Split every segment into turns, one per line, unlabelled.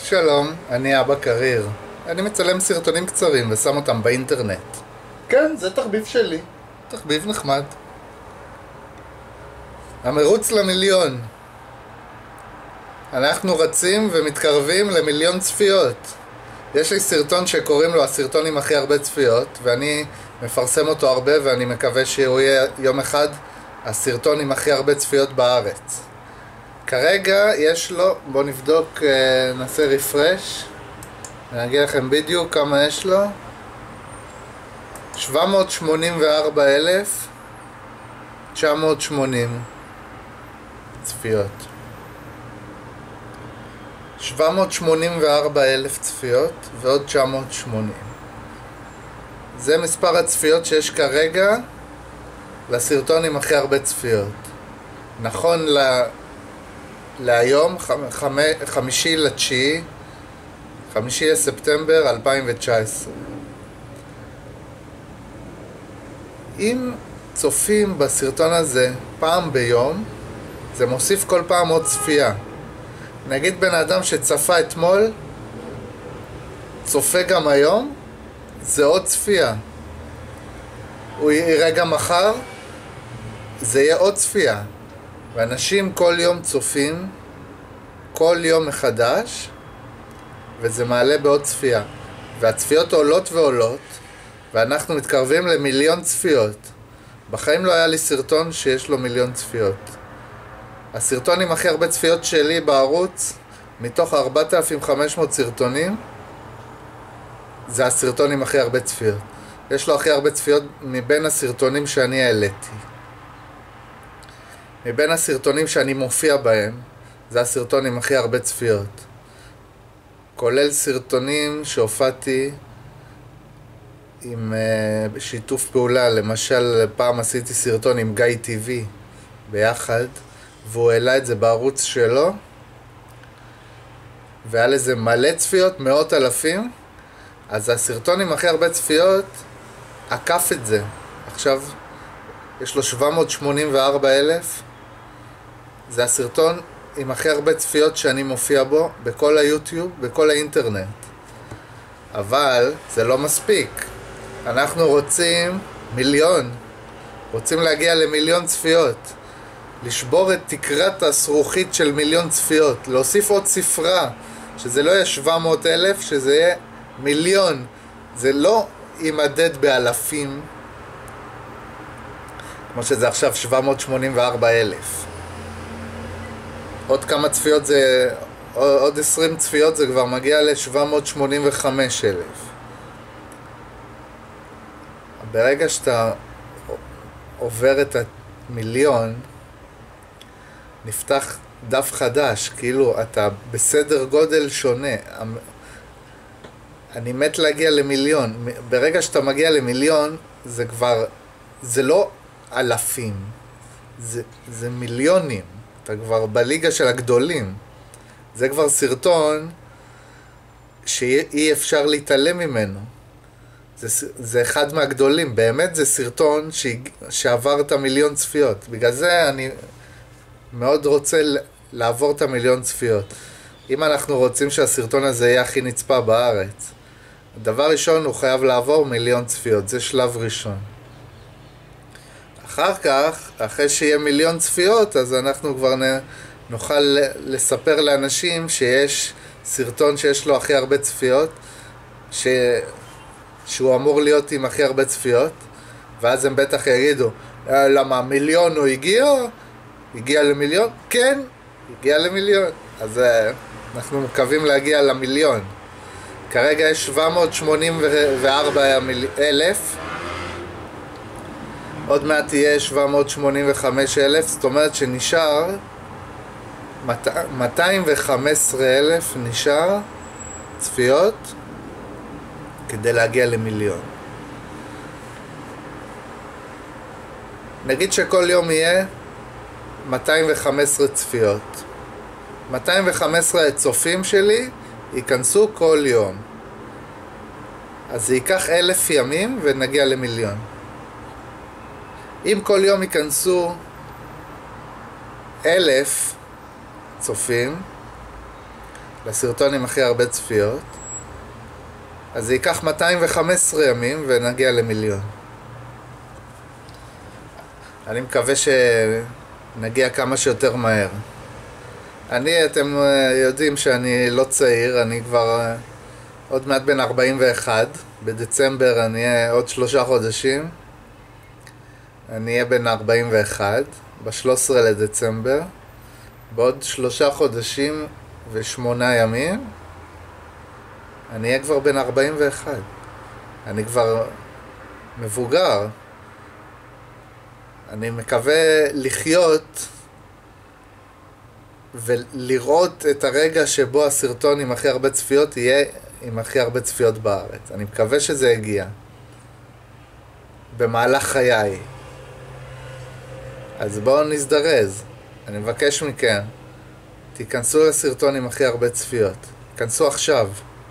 שלום, אני אבא קריר. אני מצלם סרטונים קצרים ושם אותם באינטרנט. כן, זה תחביב שלי. תחביב נחמד. המרוץ למיליון. אנחנו רצים ומתקרבים למיליון צפיות. יש לי סרטון שקוראים לו הסרטון עם הכי הרבה צפיות, ואני מפרסם אותו הרבה ואני מקווה שהוא יהיה יום אחד הסרטון עם הכי הרבה צפיות בארץ. כרגע יש לו, בואו נבדוק, נעשה רפרש, אני אגיד לכם בדיוק כמה יש לו. 784,980 צפיות. 784,000 צפיות ועוד 980. זה מספר הצפיות שיש כרגע לסרטון עם הכי הרבה צפיות. נכון להיום, 5 לספטמבר 2019. אם צופים בסרטון הזה פעם ביום, זה מוסיף כל פעם עוד צפייה. נגיד בן אדם שצפה אתמול, צופה גם היום, זה עוד צפייה. הוא יראה גם מחר, זה יהיה עוד צפייה. ואנשים כל יום צופים, כל יום מחדש, וזה מעלה בעוד צפייה. והצפיות עולות ועולות, ואנחנו מתקרבים למיליון צפיות. בחיים לא היה לי סרטון שיש לו מיליון צפיות. הסרטון עם הכי הרבה צפיות שלי בערוץ, מתוך 4,500 סרטונים, זה הסרטון עם הכי הרבה צפיות. יש לו הכי הרבה צפיות מבין הסרטונים שאני העליתי. מבין הסרטונים שאני מופיע בהם, זה הסרטון עם הכי הרבה צפיות. כולל סרטונים שהופעתי עם שיתוף פעולה. למשל, פעם עשיתי סרטון עם גיא TV ביחד, והוא העלה את זה בערוץ שלו, והיה לזה מלא צפיות, מאות אלפים. אז הסרטון עם הכי הרבה צפיות עקף את זה. עכשיו יש לו 784,000. זה הסרטון עם הכי הרבה צפיות שאני מופיע בו בכל היוטיוב, בכל האינטרנט. אבל זה לא מספיק. אנחנו רוצים מיליון. רוצים להגיע למיליון צפיות. לשבור את תקרת הזכוכית של מיליון צפיות. להוסיף עוד ספרה. שזה לא יהיה 700,000, שזה יהיה מיליון. זה לא יימדד באלפים, כמו שזה עכשיו 784,000. עוד כמה צפיות זה, עוד 20 צפיות זה כבר מגיע ל-785,000. ברגע שאתה עובר את המיליון, נפתח דף חדש, כאילו אתה בסדר גודל שונה. אני מת להגיע למיליון. ברגע שאתה מגיע למיליון, זה כבר, זה לא אלפים, זה מיליונים. אתה כבר בליגה של הגדולים. זה כבר סרטון שאי אפשר להתעלם ממנו. זה אחד מהגדולים. באמת זה סרטון שעבר את המיליון צפיות. בגלל זה אני מאוד רוצה לעבור את המיליון צפיות. אם אנחנו רוצים שהסרטון הזה יהיה הכי נצפה בארץ, דבר ראשון הוא חייב לעבור מיליון צפיות. זה שלב ראשון. אחר כך, אחרי שיהיה מיליון צפיות, אז אנחנו כבר נוכל לספר לאנשים שיש סרטון שיש לו הכי הרבה צפיות, שהוא אמור להיות עם הכי הרבה צפיות, ואז הם בטח יגידו, למה, מיליון הוא הגיע? הגיע למיליון? כן, הגיע למיליון. אז אנחנו מקווים להגיע למיליון. כרגע יש 784,000. עוד מעט תהיה 785,000, זאת אומרת שנשאר 215,000 נשאר צפיות כדי להגיע למיליון. נגיד שכל יום יהיה 215 צפיות. 215 צופים שלי ייכנסו כל יום. אז זה ייקח 1,000 ימים ונגיע למיליון. אם כל יום ייכנסו 1,000 צופים, לסרטון עם הכי הרבה צפיות, אז זה ייקח 215 ימים ונגיע למיליון. אני מקווה שנגיע כמה שיותר מהר. אתם יודעים שאני לא צעיר, אני כבר עוד מעט בן 41, בדצמבר אני אהיה עוד 3 חודשים, אני אהיה בן 41, ב-13 לדצמבר, בעוד 3 חודשים ו8 ימים, אני אהיה כבר בן 41. אני כבר מבוגר. אני מקווה לחיות ולראות את הרגע שבו הסרטון עם הכי הרבה צפיות יהיה עם הכי הרבה צפיות בארץ. אני מקווה שזה יגיע במהלך חיי. אז בואו נזדרז. אני מבקש מכם, תיכנסו לסרטון עם הכי הרבה צפיות. תיכנסו עכשיו.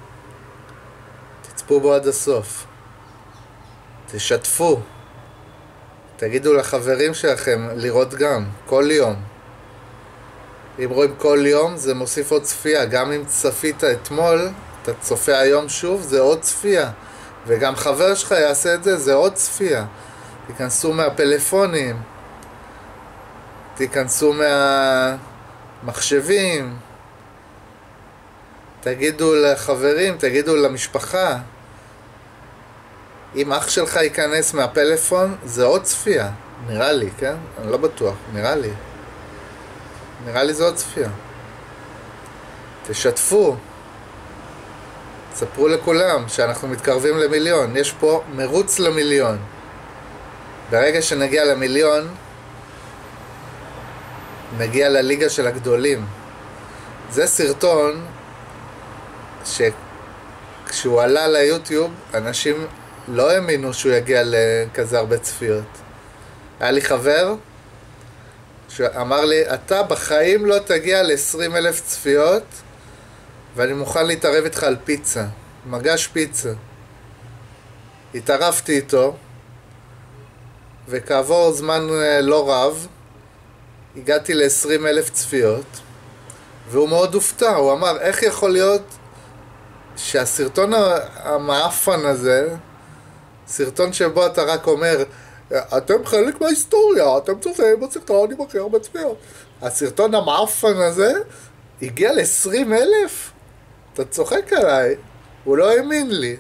תצפו בו עד הסוף. תשתפו. תגידו לחברים שלכם לראות גם, כל יום. אם רואים כל יום זה מוסיף עוד צפייה. גם אם צפית אתמול, אתה צופה היום שוב, זה עוד צפייה. וגם חבר שלך יעשה את זה, זה עוד צפייה. תיכנסו מהפלאפונים, תיכנסו מהמחשבים, תגידו לחברים, תגידו למשפחה. אם אח שלך ייכנס מהפלאפון, זה עוד צפייה. נראה לי, כן? אני לא בטוח, נראה לי זה עוד צפייה. תשתפו. תספרו לכולם שאנחנו מתקרבים למיליון. יש פה מרוץ למיליון. ברגע שנגיע למיליון, נגיע לליגה של הגדולים. זה סרטון שכשהוא עלה ליוטיוב, אנשים לא האמינו שהוא יגיע לכזה הרבה צפיות. היה לי חבר שאמר לי, אתה בחיים לא תגיע ל20,000 צפיות, ואני מוכן להתערב איתך על פיצה, מגש פיצה. התערבתי איתו, וכעבור זמן לא רב, הגעתי ל20,000 צפיות, והוא מאוד הופתע. הוא אמר, איך יכול להיות שהסרטון המאפן הזה, סרטון שבו אתה רק אומר, אתם חלק מההיסטוריה, אתם צופים בסרטון עם הכי הרבה צפיות. הסרטון המאפן הזה הגיע ל20,000? אתה צוחק עליי. הוא לא האמין לי.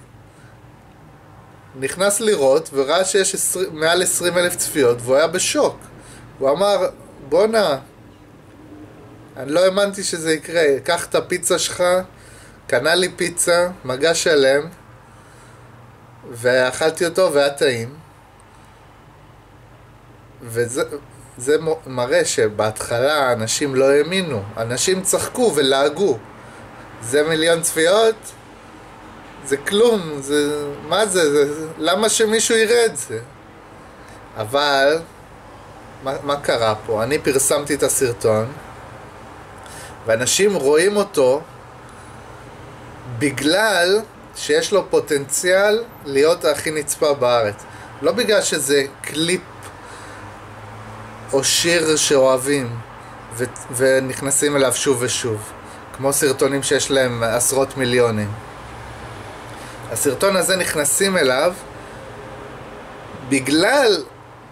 נכנס לראות וראה שיש מעל 20,000 צפיות, והוא היה בשוק. הוא אמר, בונה, אני לא האמנתי שזה יקרה. קח את הפיצה שלך, קנה לי פיצה, מגש שלם, ואכלתי אותו והיה טעים. וזה מראה שבהתחלה אנשים לא האמינו, אנשים צחקו ולעגו. זה מיליון צפיות? זה כלום, מה זה? למה שמישהו יראה את זה? אבל מה קרה פה? אני פרסמתי את הסרטון, ואנשים רואים אותו בגלל שיש לו פוטנציאל להיות הכי נצפה בארץ. לא בגלל שזה קליפ או שיר שאוהבים ונכנסים אליו שוב ושוב, כמו סרטונים שיש להם עשרות מיליונים. הסרטון הזה נכנסים אליו בגלל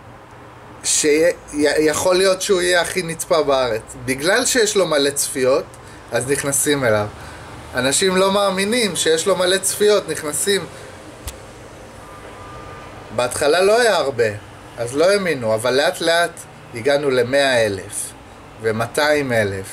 שיכול להיות שהוא יהיה הכי נצפה בארץ. בגלל שיש לו מלא צפיות, אז נכנסים אליו. אנשים לא מאמינים שיש לו מלא צפיות, נכנסים. בהתחלה לא היה הרבה, אז לא האמינו, אבל לאט לאט הגענו ל100,000 ו200,000.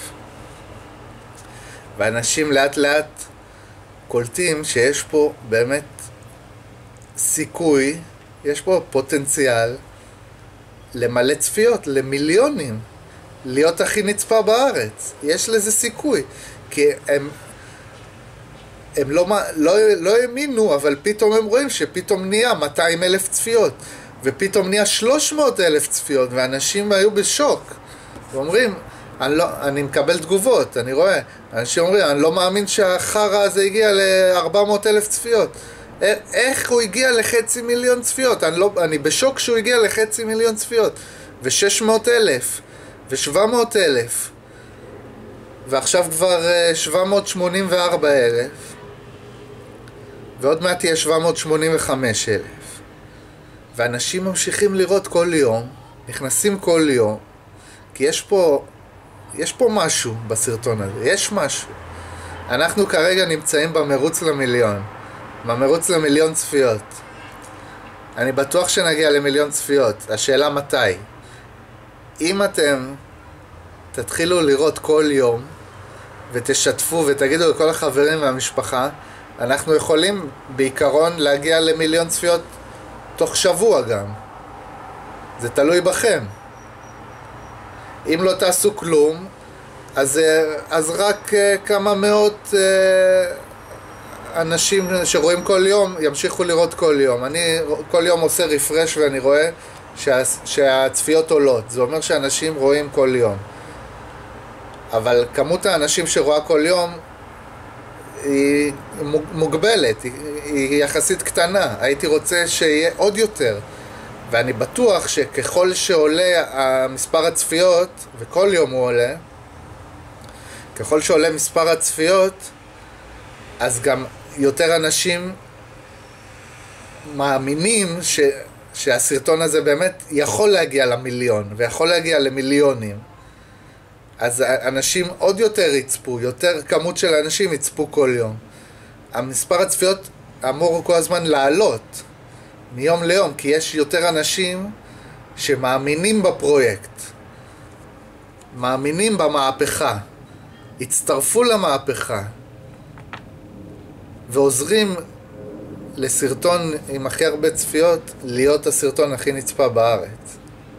ואנשים לאט לאט קולטים שיש פה באמת סיכוי, יש פה פוטנציאל למלא צפיות, למיליונים, להיות הכי נצפה בארץ. יש לזה סיכוי, כי הם לא האמינו, אבל פתאום הם רואים שפתאום נהיה 200,000 צפיות, ופתאום נהיה 300,000 צפיות, ואנשים היו בשוק. ואומרים, אני מקבל תגובות, אני רואה, אנשים אומרים, אני לא מאמין שהחרה הזה הגיע ל400,000 צפיות. איך הוא הגיע לחצי מיליון צפיות? אני בשוק שהוא הגיע לחצי מיליון צפיות, ו600,000, ו700,000. ועכשיו כבר 784,000, ועוד מעט תהיה 785,000. ואנשים ממשיכים לראות כל יום, נכנסים כל יום, כי יש פה משהו בסרטון הזה, יש משהו. אנחנו כרגע נמצאים במרוץ למיליון, במרוץ למיליון צפיות. אני בטוח שנגיע למיליון צפיות, השאלה מתי. אם אתם תתחילו לראות כל יום, ותשתפו ותגידו לכל החברים והמשפחה, אנחנו יכולים בעיקרון להגיע למיליון צפיות תוך שבוע גם. זה תלוי בכם. אם לא תעשו כלום, אז רק כמה מאות אנשים שרואים כל יום ימשיכו לראות כל יום. אני כל יום עושה רפרש ואני רואה שהצפיות עולות. זה אומר שאנשים רואים כל יום. אבל כמות האנשים שרואה כל יום היא מוגבלת, היא יחסית קטנה. הייתי רוצה שיהיה עוד יותר. ואני בטוח שככל שעולה מספר הצפיות, וכל יום הוא עולה, ככל שעולה מספר הצפיות, אז גם יותר אנשים מאמינים שהסרטון הזה באמת יכול להגיע למיליון, ויכול להגיע למיליונים. אז אנשים עוד יותר יצפו, יותר כמות של אנשים יצפו כל יום. המספר הצפיות אמור כל הזמן לעלות מיום ליום, כי יש יותר אנשים שמאמינים בפרויקט, מאמינים במהפכה, הצטרפו למהפכה, ועוזרים לסרטון עם הכי הרבה צפיות להיות הסרטון הכי נצפה בארץ.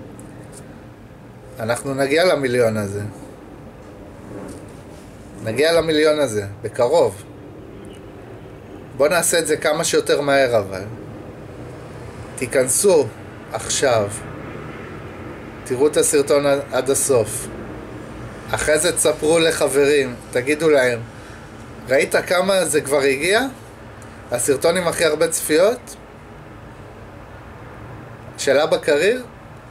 אנחנו נגיע למיליון הזה. נגיע למיליון הזה, בקרוב. בואו נעשה את זה כמה שיותר מהר אבל. תיכנסו עכשיו. תראו את הסרטון עד הסוף. אחרי זה תספרו לחברים, תגידו להם, ראית כמה זה כבר הגיע? הסרטון עם הכי הרבה צפיות? שאלה בקריר?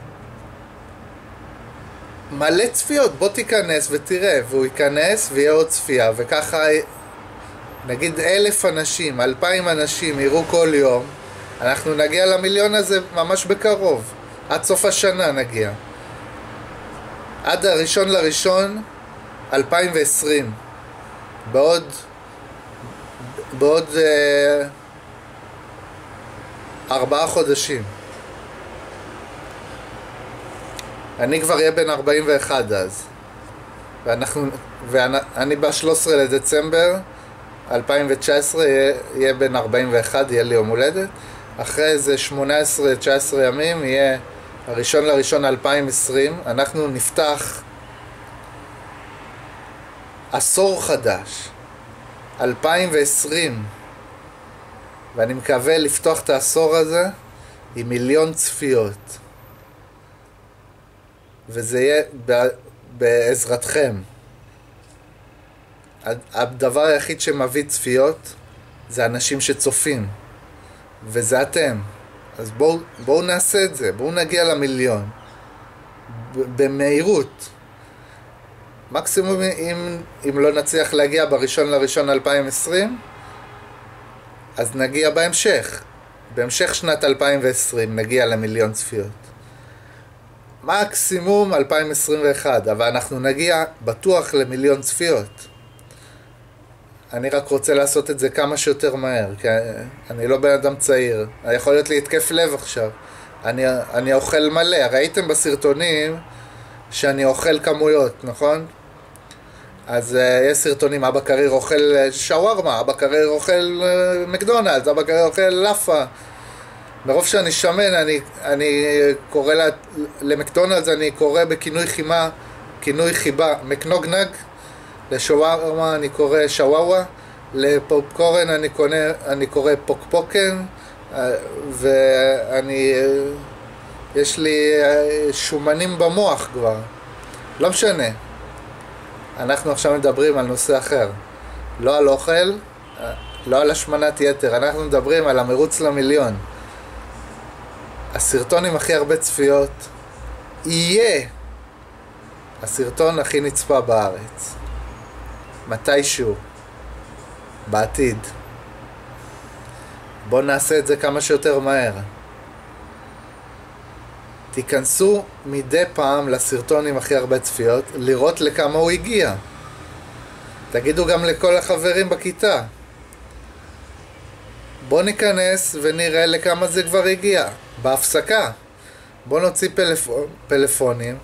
מלא צפיות, בוא תיכנס ותראה, והוא ייכנס ויהיה עוד צפייה, וככה נגיד 1,000 אנשים, 2,000 אנשים יראו כל יום, אנחנו נגיע למיליון הזה ממש בקרוב, עד סוף השנה נגיע, עד הראשון לראשון 2020, בעוד 4 חודשים. אני כבר אהיה בן 41 אז, ואני ב-13 לדצמבר 2019 יהיה בן 41, יהיה לי יום הולדת. אחרי איזה 18-19 ימים יהיה הראשון לראשון 2020. אנחנו נפתח עשור חדש, 2020, ואני מקווה לפתוח את העשור הזה עם מיליון צפיות, וזה יהיה בעזרתכם. הדבר היחיד שמביא צפיות זה אנשים שצופים, וזה אתם. אז בואו נעשה את זה, בואו נגיע למיליון במהירות. מקסימום אם לא נצליח להגיע בראשון לראשון 2020, אז נגיע בהמשך שנת 2020 נגיע למיליון צפיות. מקסימום 2021, אבל אנחנו נגיע בטוח למיליון צפיות. אני רק רוצה לעשות את זה כמה שיותר מהר, כי אני לא בן אדם צעיר. יכול להיות לי התקף לב עכשיו. אני אוכל מלא. ראיתם בסרטונים שאני אוכל כמויות, נכון? אז יש סרטונים, אבא קריר אוכל שווארמה, אבא קריר אוכל מקדונלדס, אבא קריר אוכל לאפה. מרוב שאני שמן, אני קורא למקדונלדס, אני קורא כינוי חיבה, מקנוגנג. לשווארמה אני קורא שוואווה, לפופקורן אני קורא פוקפוקן, יש לי שומנים במוח כבר. לא משנה. אנחנו עכשיו מדברים על נושא אחר. לא על אוכל, לא על השמנת יתר. אנחנו מדברים על המרוץ למיליון. הסרטון עם הכי הרבה צפיות יהיה הסרטון הכי נצפה בארץ. מתישהו, בעתיד. בואו נעשה את זה כמה שיותר מהר. תיכנסו מדי פעם לסרטון עם הכי הרבה צפיות, לראות לכמה הוא הגיע. תגידו גם לכל החברים בכיתה. בואו ניכנס ונראה לכמה זה כבר הגיע. בהפסקה. בואו נוציא פלאפונים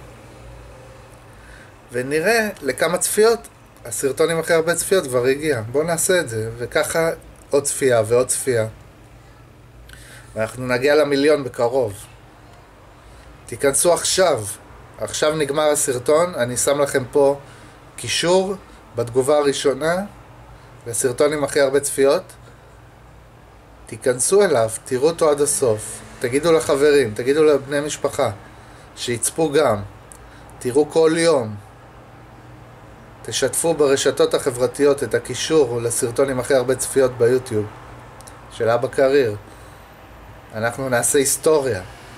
ונראה לכמה צפיות הסרטון עם הכי הרבה צפיות כבר הגיע. בואו נעשה את זה, וככה עוד צפייה ועוד צפייה. ואנחנו נגיע למיליון בקרוב. תיכנסו עכשיו. עכשיו נגמר הסרטון. אני שם לכם פה קישור בתגובה הראשונה לסרטון עם הכי הרבה צפיות. תיכנסו אליו, תראו אותו עד הסוף. תגידו לחברים, תגידו לבני משפחה שיצפו גם. תראו כל יום. תשתפו ברשתות החברתיות את הקישור לסרטון עם הכי הרבה צפיות ביוטיוב של אבא קריר. אנחנו נעשה היסטוריה.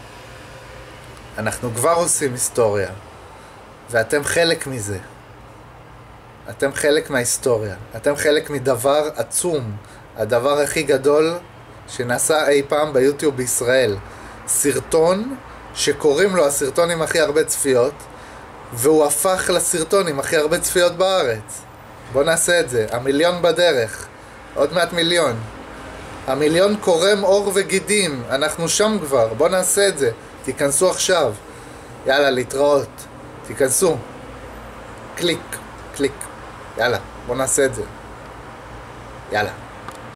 אנחנו כבר עושים היסטוריה. ואתם חלק מזה. אתם חלק מההיסטוריה. אתם חלק מדבר עצום. הדבר הכי גדול שנעשה אי פעם ביוטיוב בישראל. סרטון שקוראים לו הסרטון עם הכי הרבה צפיות, והוא הפך לסרטון עם הכי הרבה צפיות בארץ. בואו נעשה את זה. המיליון בדרך. עוד מעט מיליון. המיליון קורם עור וגידים. אנחנו שם כבר. בואו נעשה את זה. תיכנסו עכשיו. יאללה, להתראות. תיכנסו. קליק, קליק. יאללה, בואו נעשה את זה. יאללה.